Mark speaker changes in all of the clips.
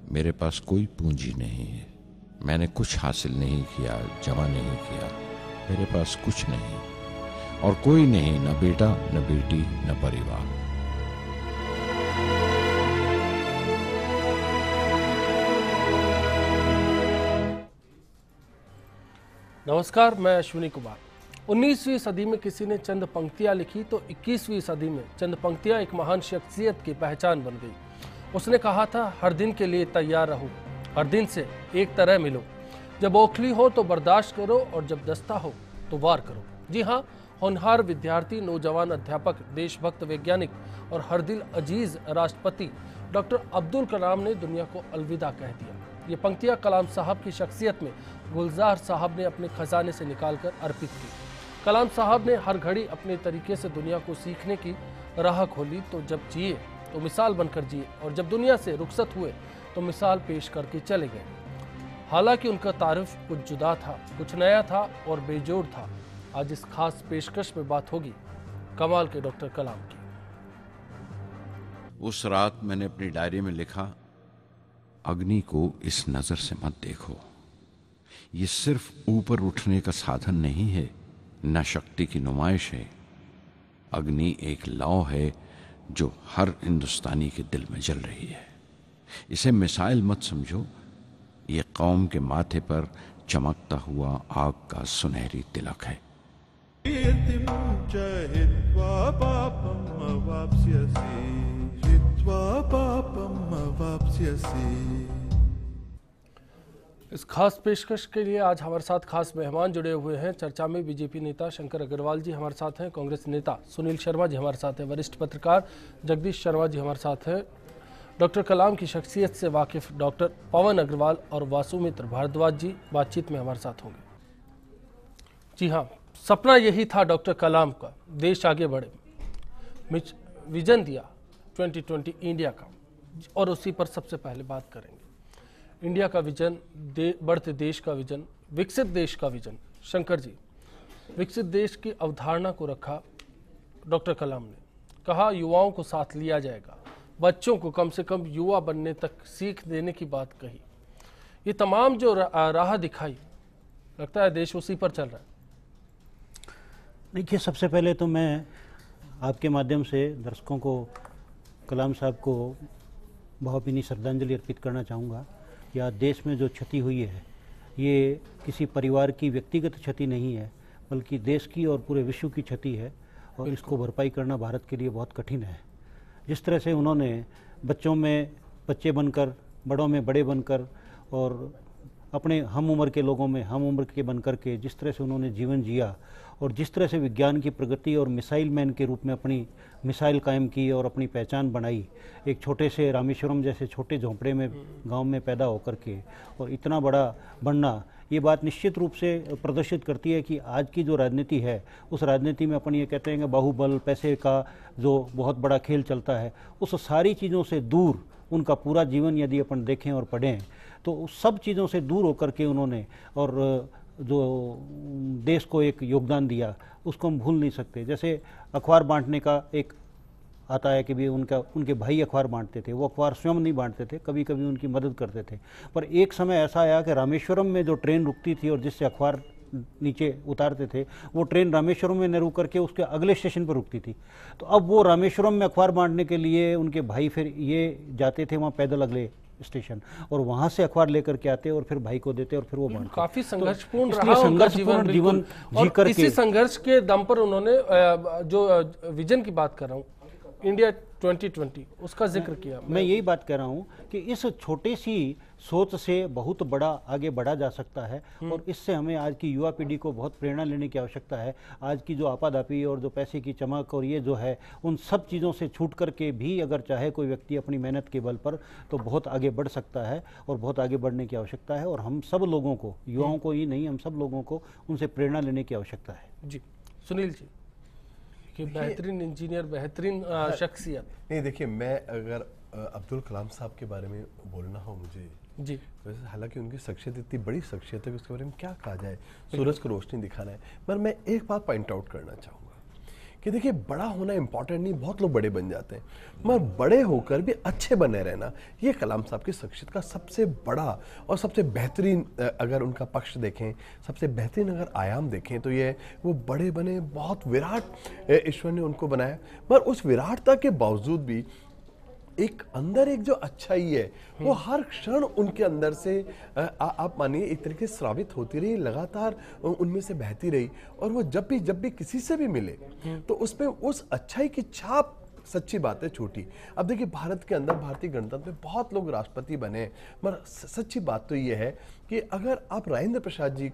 Speaker 1: मेरे पास कोई पूंजी नहीं है, मैंने कुछ हासिल नहीं किया, जमा नहीं किया, मेरे पास कुछ नहीं और कोई नहीं, न बेटा न बेटी न परिवार।
Speaker 2: नमस्कार, मैं अश्विनी कुमार। 19वीं सदी में किसी ने चंद पंक्तियां लिखी तो 21वीं सदी में चंद पंक्तियां एक महान शख्सियत की पहचान बन गई। उसने कहा था, हर दिन के लिए तैयार रहो, हर दिन से एक तरह मिलो, जब ओखली हो तो बर्दाश्त करो और जब दस्ता हो तो वार करो। जी हाँ, होनहार विद्यार्थी, नौजवान अध्यापक, देशभक्त वैज्ञानिक और हर दिल अजीज राष्ट्रपति डॉक्टर अब्दुल कलाम ने दुनिया को अलविदा कह दिया। ये पंक्तियां कलाम साहब की शख्सियत में गुलजार साहब ने अपने खजाने से निकालकर अर्पित की। कलाम साहब ने हर घड़ी अपने तरीके से दुनिया को सीखने की राह खोली, तो जब जिए तो मिसाल बनकर जिए और जब दुनिया से रुखसत हुए तो मिसाल पेश करके चले गए। हालांकि उनका तारुफ कुछ जुदा था, कुछ नया था और बेजोड़ था। आज इस खास पेशकश में बात होगी कमाल के डॉक्टर कलाम की।
Speaker 1: उस रात मैंने अपनी डायरी में लिखा, अग्नि को इस नजर से मत देखो, ये सिर्फ ऊपर उठने का साधन नहीं है, न शक्ति की नुमाइश है। अग्नि एक लौ है जो हर हिंदुस्तानी के दिल में जल रही है। इसे मिसाइल मत समझो, ये कौम के माथे पर चमकता हुआ आग का सुनहरी तिलक है।
Speaker 2: इस खास पेशकश के लिए आज हमारे साथ खास मेहमान जुड़े हुए हैं। चर्चा में बीजेपी नेता शंकर अग्रवाल जी हमारे साथ हैं, कांग्रेस नेता सुनील शर्मा जी हमारे साथ हैं, वरिष्ठ पत्रकार जगदीश शर्मा जी हमारे साथ हैं, डॉक्टर कलाम की शख्सियत से वाकिफ डॉक्टर पवन अग्रवाल और वासुमित्र भारद्वाज जी बातचीत में हमारे साथ होंगे। जी हाँ, सपना यही था डॉक्टर कलाम का, देश आगे बढ़े, विजन दिया 2020 इंडिया का, और उसी पर सबसे पहले बात करेंगे। इंडिया का विजन, बढ़ते देश का विजन, विकसित देश का विजन। शंकर जी, विकसित देश की अवधारणा को रखा डॉक्टर कलाम ने, कहा युवाओं को साथ लिया जाएगा, बच्चों को कम से कम युवा बनने तक सीख देने की बात कही। ये तमाम जो राह दिखाई, लगता है देश उसी पर चल रहा है।
Speaker 3: देखिए, सबसे पहले तो मैं आपके माध्यम से दर्शकों को कलाम साहब को भावभीनी श्रद्धांजलि अर्पित करना चाहूँगा कि आज देश में जो क्षति हुई है, ये किसी परिवार की व्यक्तिगत क्षति नहीं है, बल्कि देश की और पूरे विश्व की क्षति है, और इसको भरपाई करना भारत के लिए बहुत कठिन है। जिस तरह से उन्होंने बच्चों में बच्चे बनकर, बड़ों में बड़े बनकर और अपने हम उम्र के लोगों में हम उम्र के बनकर के जिस तरह से उन्होंने जीवन जिया, और जिस तरह से विज्ञान की प्रगति और मिसाइल मैन के रूप में अपनी मिसाइल कायम की और अपनी पहचान बनाई, एक छोटे से रामेश्वरम जैसे छोटे झोंपड़े में गांव में पैदा होकर के और इतना बड़ा बनना, ये बात निश्चित रूप से प्रदर्शित करती है कि आज की जो राजनीति है, उस राजनीति में अपन ये कहते हैं कि बाहुबल, पैसे का जो बहुत बड़ा खेल चलता है, उस सारी चीज़ों से दूर उनका पूरा जीवन यदि अपन देखें और पढ़ें तो उस सब चीज़ों से दूर होकर के उन्होंने और जो देश को एक योगदान दिया, उसको हम भूल नहीं सकते। जैसे अखबार बांटने का एक आता है कि भी उनके भाई अखबार बांटते थे, वो अखबार स्वयं नहीं बांटते थे, कभी कभी उनकी मदद करते थे। पर एक समय ऐसा आया कि रामेश्वरम में जो ट्रेन रुकती थी और जिससे अखबार नीचे उतारते थे, वो ट्रेन रामेश्वरम में न रुक करके उसके अगले स्टेशन पर रुकती थी। तो अब वो रामेश्वरम में अखबार बांटने के लिए उनके भाई फिर ये जाते थे वहाँ पैदल अगले स्टेशन, और वहां से अखबार लेकर के आते और फिर भाई को देते और फिर वो बांटते।
Speaker 2: काफी संघर्षपूर्ण
Speaker 3: रहा संघर्षपूर्ण जीवन जी करके,
Speaker 2: इसी संघर्ष के दम पर उन्होंने जो विजन की बात कर रहा हूँ इंडिया 2020, उसका जिक्र किया।
Speaker 3: मैं यही बात कह रहा हूँ कि इस छोटी सी सोच से बहुत बड़ा आगे बढ़ा जा सकता है, और इससे हमें आज की युवा पीढ़ी को बहुत प्रेरणा लेने की आवश्यकता है। आज की जो आपाधापी और जो पैसे की चमक और ये जो है, उन सब चीज़ों से छूट करके भी अगर चाहे कोई व्यक्ति अपनी मेहनत के बल पर, तो बहुत आगे बढ़ सकता है, और बहुत आगे बढ़ने की आवश्यकता है। और हम सब लोगों को, युवाओं को ही नहीं, हम सब लोगों को उनसे प्रेरणा लेने की आवश्यकता है।
Speaker 2: जी सुनील जी, कि बेहतरीन इंजीनियर, बेहतरीन शख्सियत।
Speaker 4: नहीं, देखिए, मैं अगर अब्दुल कलाम साहब के बारे में बोलना हो मुझे
Speaker 2: जी,
Speaker 4: वैसे हालांकि उनकी शख्सियत इतनी बड़ी शख्सियत है कि उसके बारे में क्या कहा जाए, सूरज को रोशनी दिखाना है। पर मैं एक बात पॉइंट आउट करना चाहूँगा कि देखिए बड़ा होना इंपॉर्टेंट नहीं, बहुत लोग बड़े बन जाते हैं, मगर बड़े होकर भी अच्छे बने रहना, ये कलाम साहब की शख्सियत का सबसे बड़ा और सबसे बेहतरीन अगर उनका पक्ष देखें, सबसे बेहतरीन अगर आयाम देखें तो ये वो बड़े बने, बहुत विराट ईश्वर ने उनको बनाया, मगर उस विराटता के बावजूद भी एक अंदर एक जो अच्छाई है वो हर क्षण उनके अंदर से आप मानिए एक तरीके से स्रावित होती रही, लगातार उनमें से बहती रही, और वो जब भी किसी से भी मिले तो उसमें उस अच्छाई की छाप, सच्ची बात है छोटी। अब देखिए भारत के अंदर, भारतीय गणतंत्र में बहुत लोग राष्ट्रपति बने, मगर सच्ची बात तो ये है कि अगर आप राजेंद्र प्रसाद जी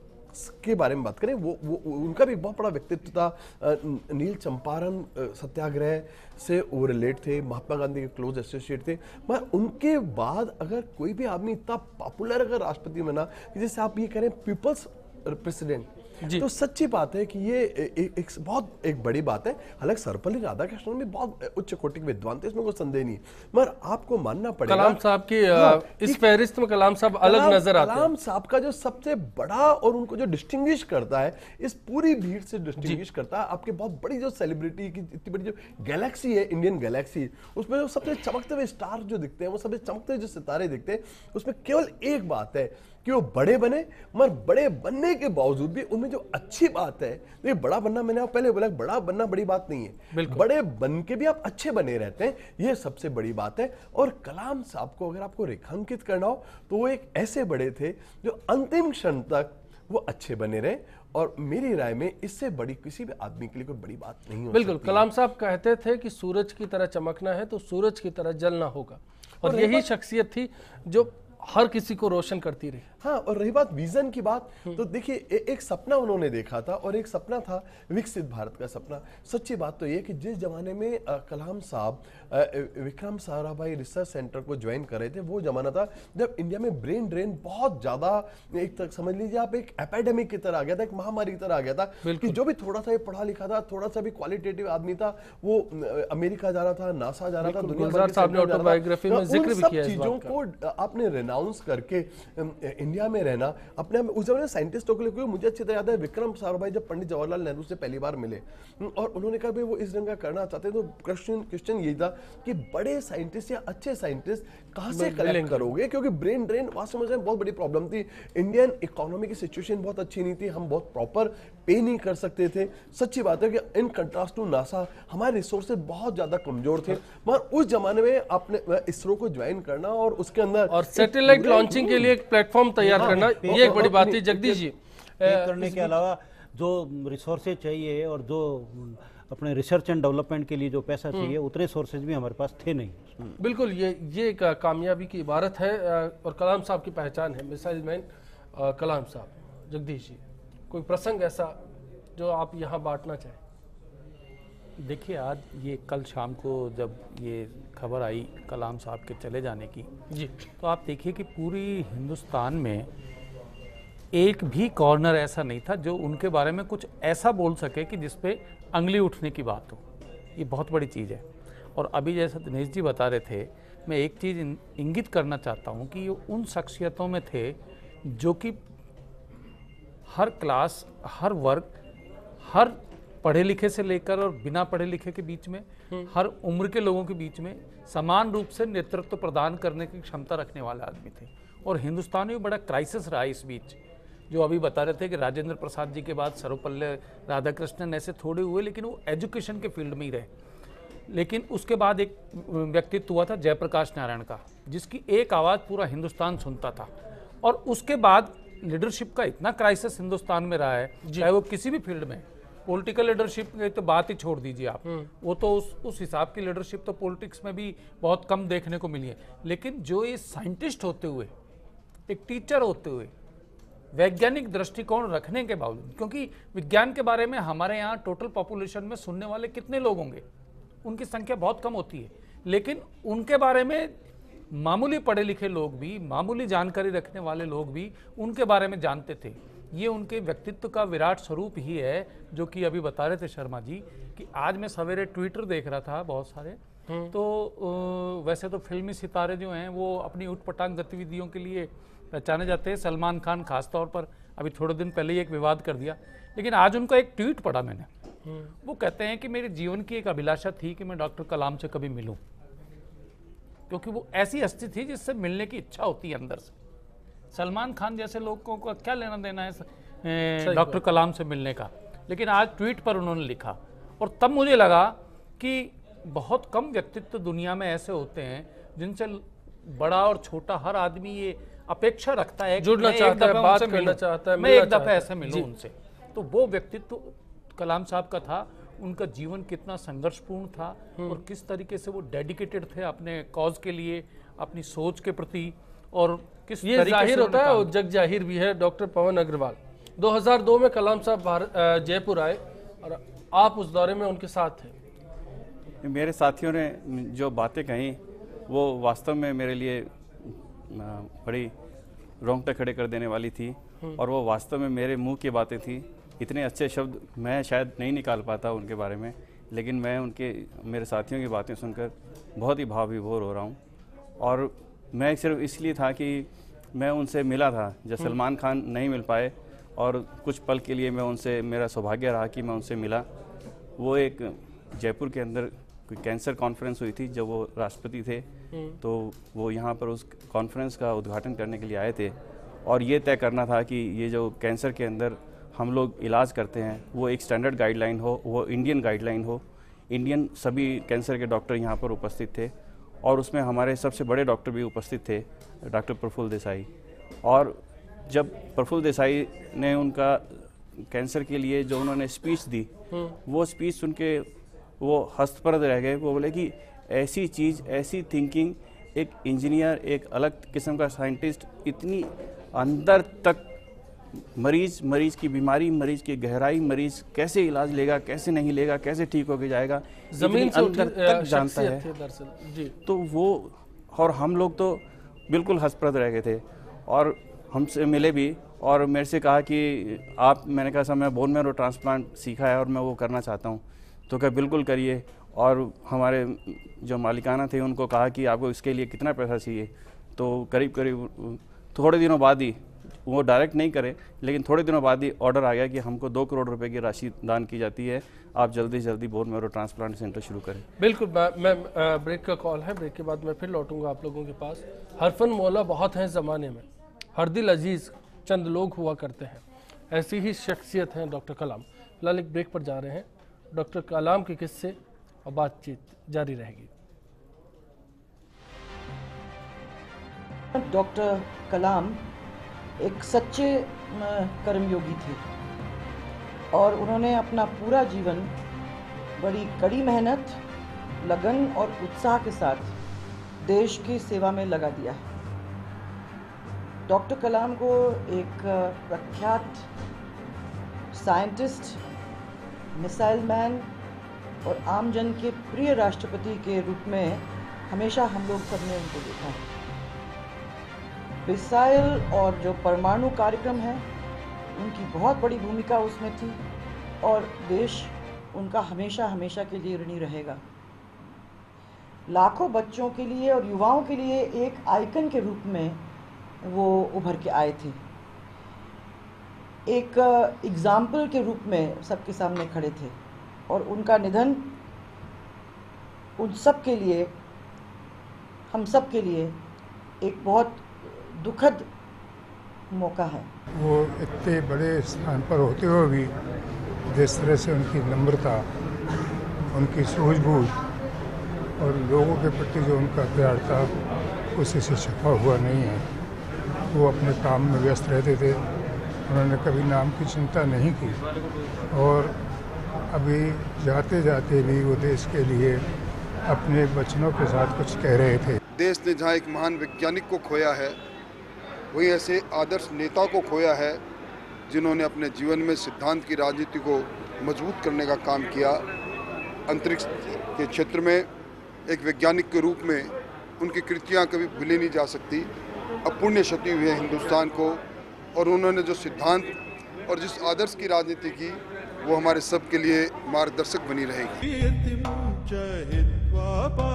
Speaker 4: के बारे में बात करें, वो उनका भी बहुत बड़ा व्यक्तित्व था। नील चंपारण सत्याग्रह से वो रिलेट थे, महात्मा गांधी के क्लोज एसोसिएट थे, मगर उनके बाद अगर कोई भी आदमी इतना पॉपुलर अगर राष्ट्रपति बना, जैसे आप ये कह रहे हैं पीपल्स प्रेसिडेंट, तो सच्ची बात है कि ये एक बहुत एक बड़ी बात है। हालांकि सर्वपल्ली राधाकृष्णन भी बहुत उच्च कोटि के विद्वान थे, इसमें कोई संदेह नहीं, मगर आपको मानना पड़ेगा
Speaker 2: कलाम साहब की इस फहरिस्त में कलाम साहब अलग नजर आते हैं।
Speaker 4: कलाम साहब का जो सबसे बड़ा और उनको जो डिस्टिंग्विश करता है, इस पूरी भीड़ से डिस्टिंग्विश करता है, आपके बहुत बड़ी जो सेलिब्रिटी की इतनी बड़ी जो गैलेक्सी है, इंडियन गैलेक्सी, उसमें जो सबसे चमकते हुए स्टार जो दिखते हैं, वो सबसे चमकते हुए जो सितारे दिखते हैं, उसमें केवल एक बात है कि वो बड़े बने, मगर बड़े बनने के बावजूद भी उनमें जो अच्छी बात है, ये बड़ा बनना, मैंने आप पहले बोला बड़ा बनना बड़ी बात नहीं है, बड़े बन के भी आप अच्छे बने रहते हैं, ये सबसे बड़ी बात है। और कलाम साहब को अगर आपको रेखांकित करना हो तो वो एक ऐसे बड़े थे जो अंतिम क्षण तक वो अच्छे बने रहे, और मेरी राय में इससे बड़ी किसी भी आदमी के लिए कोई बड़ी बात नहीं हो
Speaker 2: बिल्कुल,
Speaker 4: सकती।
Speaker 2: कलाम साहब कहते थे कि सूरज की तरह चमकना है तो सूरज की तरह जलना होगा, और यही शख्सियत थी जो हर किसी को रोशन करती रही।
Speaker 4: हाँ, और रही बात विजन की बात, तो देखिए एक सपना उन्होंने देखा था, और एक सपना था विकसित भारत का सपना। सच्ची बात तो ये कि जिस जमाने में कलाम साहब विक्रम साराभाई रिसर्च सेंटर को ज्वाइन कर रहे थे, वो जमाना था जब इंडिया में ब्रेन ड्रेन बहुत ज्यादा, एक तक समझ लीजिए आप, एक एपिडेमिक की तरह आ गया था, एक महामारी की तरह आ गया था, कि जो भी थोड़ा सा पढ़ा लिखा था, थोड़ा सा भी क्वालिटेटिव आदमी था, वो अमेरिका जा रहा था, नासा जा रहा था, दुनिया भर के
Speaker 2: साहब ने ऑटोबायोग्राफी में जिक्र भी किया है।
Speaker 4: चीजों को आपने रेनाउंस करके इंडिया में रहना अपने आप में, उस जमाने साइंटिस्टों के लिए, क्योंकि मुझे अच्छी तरह याद है विक्रम साराभाई जब पंडित जवाहरलाल नेहरू से पहली बार मिले और उन्होंने कहा भाई वो इस रंग का करना चाहते हैं, तो क्वेश्चन यही था कि बड़े साइंटिस्ट या अच्छे साइंटिस्ट कहां से कलेक्ट करोगे, क्योंकि ब्रेन ड्रेन वास्तव में बहुत बड़ी प्रॉब्लम थी। इंडियन इकोनॉमी की सिचुएशन बहुत अच्छी नहीं थी, हम बहुत प्रॉपर पे नहीं कर सकते थे। सच्ची बात है कि इन कंट्रास्ट टू नासा हमारे रिसोर्सेज बहुत ज्यादा कमजोर थे, मगर उस जमाने में आपने इसरो को ज्वाइन करना और उसके अंदर
Speaker 2: और सैटेलाइट लॉन्चिंग के लिए एक प्लेटफॉर्म तैयार करना, ये एक बड़ी बात है। जगदीश जी,
Speaker 3: करने के अलावा जो रिसोर्सेज चाहिए और जो अपने रिसर्च एंड डेवलपमेंट के लिए जो पैसा चाहिए, उतने सोर्सेज भी हमारे पास थे नहीं।
Speaker 2: बिल्कुल, ये एक कामयाबी की इबारत है और कलाम साहब की पहचान है, मिसाइल मैन कलाम साहब। जगदीश जी, कोई प्रसंग ऐसा जो आप यहाँ बांटना चाहें?
Speaker 5: देखिए, आज ये कल शाम को जब ये खबर आई कलाम साहब के चले जाने की
Speaker 2: जी,
Speaker 5: तो आप देखिए कि पूरी हिंदुस्तान में एक भी कॉर्नर ऐसा नहीं था जो उनके बारे में कुछ ऐसा बोल सके कि जिस पे अंगली उठने की बात हो। ये बहुत बड़ी चीज़ है। और अभी जैसा दिनेश जी बता रहे थे, मैं एक चीज़ इंगित करना चाहता हूँ कि ये उन शख्सियतों में थे जो कि हर क्लास, हर वर्ग, हर पढ़े लिखे से लेकर और बिना पढ़े लिखे के बीच में, हर उम्र के लोगों के बीच में समान रूप से नेतृत्व प्रदान करने की क्षमता रखने वाले आदमी थे। और हिंदुस्तान में बड़ा क्राइसिस रहा इस बीच, जो अभी बता रहे थे कि राजेंद्र प्रसाद जी के बाद सर्वपल्ली राधाकृष्णन ऐसे थोड़े हुए, लेकिन वो एजुकेशन के फील्ड में ही रहे। लेकिन उसके बाद एक व्यक्तित्व हुआ था जयप्रकाश नारायण का, जिसकी एक आवाज़ पूरा हिंदुस्तान सुनता था। और उसके बाद लीडरशिप का इतना क्राइसिस हिंदुस्तान में रहा है, चाहे वो किसी भी फील्ड में। पॉलिटिकल लीडरशिप की तो बात ही छोड़ दीजिए आप, वो तो उस हिसाब की लीडरशिप तो पॉलिटिक्स में भी बहुत कम देखने को मिली है। लेकिन जो ये साइंटिस्ट होते हुए, एक टीचर होते हुए, वैज्ञानिक दृष्टिकोण रखने के बावजूद, क्योंकि विज्ञान के बारे में हमारे यहाँ टोटल पॉपुलेशन में सुनने वाले कितने लोग होंगे, उनकी संख्या बहुत कम होती है, लेकिन उनके बारे में मामूली पढ़े लिखे लोग भी, मामूली जानकारी रखने वाले लोग भी उनके बारे में जानते थे। ये उनके व्यक्तित्व का विराट स्वरूप ही है, जो कि अभी बता रहे थे शर्मा जी कि आज मैं सवेरे ट्विटर देख रहा था बहुत सारे, तो वैसे तो फिल्मी सितारे जो हैं वो अपनी उटपटांग गतिविधियों के लिए पहचाने जाते हैं, सलमान खान खास तौर पर अभी थोड़े दिन पहले ही एक विवाद कर दिया, लेकिन आज उनका एक ट्वीट पढ़ा मैंने, वो कहते हैं कि मेरे जीवन की एक अभिलाषा थी कि मैं डॉक्टर कलाम से कभी मिलूं, क्योंकि वो ऐसी हस्ती थी जिससे मिलने की इच्छा होती है अंदर से। सलमान खान जैसे लोगों को क्या लेना देना है डॉक्टर कलाम से मिलने का, लेकिन आज ट्वीट पर उन्होंने लिखा। और तब मुझे लगा कि बहुत कम व्यक्तित्व दुनिया में ऐसे होते हैं जिनसे बड़ा और छोटा हर आदमी ये अपेक्षा रखता है,
Speaker 2: जुड़ना चाहता है, बात करना चाहता है,
Speaker 5: मैं एक दफा ऐसे मिलूं उनसे। तो वो व्यक्तित्व कलाम साहब का था। उनका जीवन कितना संघर्षपूर्ण था और किस तरीके से वो डेडिकेटेड थे अपने कॉज के लिए, अपनी सोच के प्रति, और किस
Speaker 2: ये
Speaker 5: तरीके
Speaker 2: जाहिर
Speaker 5: से
Speaker 2: होता है और जग जाहिर भी है। डॉक्टर पवन अग्रवाल 2002 में कलाम साहब जयपुर आए और आप उस दौरे में उनके साथ थे।
Speaker 6: मेरे साथियों ने जो बातें कही वो वास्तव में मेरे लिए बड़ी रोंगटे खड़े कर देने वाली थी, और वो वास्तव में मेरे मुंह की बातें थी। इतने अच्छे शब्द मैं शायद नहीं निकाल पाता उनके बारे में, लेकिन मैं मेरे साथियों की बातें सुनकर बहुत ही भाव विभोर हो रहा हूँ। और मैं सिर्फ इसलिए था कि मैं उनसे मिला था जब सलमान खान नहीं मिल पाए, और कुछ पल के लिए मैं उनसे, मेरा सौभाग्य रहा कि मैं उनसे मिला। वो एक जयपुर के अंदर कोई कैंसर कॉन्फ्रेंस हुई थी जब वो राष्ट्रपति थे, तो वो यहाँ पर उस कॉन्फ्रेंस का उद्घाटन करने के लिए आए थे, और ये तय करना था कि ये जो कैंसर के अंदर हम लोग इलाज करते हैं वो एक स्टैंडर्ड गाइडलाइन हो, वो इंडियन गाइडलाइन हो। इंडियन सभी कैंसर के डॉक्टर यहाँ पर उपस्थित थे, और उसमें हमारे सबसे बड़े डॉक्टर भी उपस्थित थे, डॉक्टर प्रफुल्ल देसाई। और जब प्रफुल्ल देसाई ने उनका कैंसर के लिए जो उन्होंने स्पीच दी, वो स्पीच सुन के वो हस्तप्रद रह गए। वो बोले कि ऐसी चीज़, ऐसी थिंकिंग, एक इंजीनियर, एक अलग किस्म का साइंटिस्ट, इतनी अंदर तक मरीज की बीमारी, मरीज की गहराई, मरीज कैसे इलाज लेगा, कैसे नहीं लेगा, कैसे ठीक होके जाएगा,
Speaker 2: जमीन से
Speaker 6: अंदर तक जानता है
Speaker 2: जी।
Speaker 6: तो वो, और हम लोग तो बिल्कुल हंसप्रद रह गए थे, और हमसे मिले भी और मेरे से कहा कि मैंने कहा सर मैं बोन मैरो ट्रांसप्लांट सीखा है और मैं वो करना चाहता हूँ। तो क्या बिल्कुल करिए। और हमारे जो मालिकाना थे उनको कहा कि आपको इसके लिए कितना पैसा चाहिए, तो करीब थोड़े दिनों बाद ही, वो डायरेक्ट नहीं करे लेकिन थोड़े दिनों बाद ही ऑर्डर आ गया कि हमको 2 करोड़ रुपए की राशि दान की जाती है, आप जल्दी से जल्दी बोन मैरो ट्रांसप्लांट सेंटर शुरू करें।
Speaker 2: बिल्कुल। मैं ब्रेक का कॉल है, ब्रेक के बाद मैं फिर लौटूंगा आप लोगों के पास। हरफन मौला बहुत हैं ज़माने में, हर दिल अजीज़ चंद लोग हुआ करते हैं, ऐसी ही शख्सियत हैं डॉक्टर कलाम। फिलहाल एक ब्रेक पर जा रहे हैं। डॉक्टर कलाम के किस्से और बातचीत जारी रहेगी।
Speaker 7: डॉक्टर कलाम एक सच्चे कर्मयोगी थे और उन्होंने अपना पूरा जीवन बड़ी कड़ी मेहनत, लगन और उत्साह के साथ देश की सेवा में लगा दिया है। डॉक्टर कलाम को एक प्रख्यात साइंटिस्ट, मिसाइल मैन और आमजन के प्रिय राष्ट्रपति के रूप में हमेशा हम लोग सबने उनको देखा है। मिसाइल और जो परमाणु कार्यक्रम है उनकी बहुत बड़ी भूमिका उसमें थी और देश उनका हमेशा हमेशा के लिए ऋणी रहेगा। लाखों बच्चों के लिए और युवाओं के लिए एक आइकन के रूप में वो उभर के आए थे, एक एग्जाम्पल के रूप में सबके सामने खड़े थे और उनका निधन उन सब के लिए, हम सब के लिए एक बहुत दुखद मौका है।
Speaker 8: वो इतने बड़े स्थान पर होते हुए भी जिस तरह से उनकी नम्रता, उनकी सूझबूझ और लोगों के प्रति जो उनका प्यार था उसी से छिपा हुआ नहीं है। वो अपने काम में व्यस्त रहते थे, उन्होंने कभी नाम की चिंता नहीं की और अभी जाते जाते भी वो देश के लिए अपने बचनों के साथ कुछ कह रहे थे।
Speaker 9: देश ने जहाँ एक महान वैज्ञानिक को खोया है, वही ऐसे आदर्श नेता को खोया है जिन्होंने अपने जीवन में सिद्धांत की राजनीति को मजबूत करने का काम किया। अंतरिक्ष के क्षेत्र में एक वैज्ञानिक के रूप में उनकी कृतियाँ कभी भूली नहीं जा सकती। अपूर्ण्य क्षति हुई है हिंदुस्तान को, और उन्होंने जो सिद्धांत और जिस आदर्श की राजनीति की वो हमारे सब के लिए मार्गदर्शक बनी रहेगी।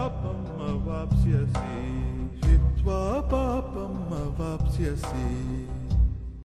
Speaker 10: हित्वा पापम अवाप्स्यसि।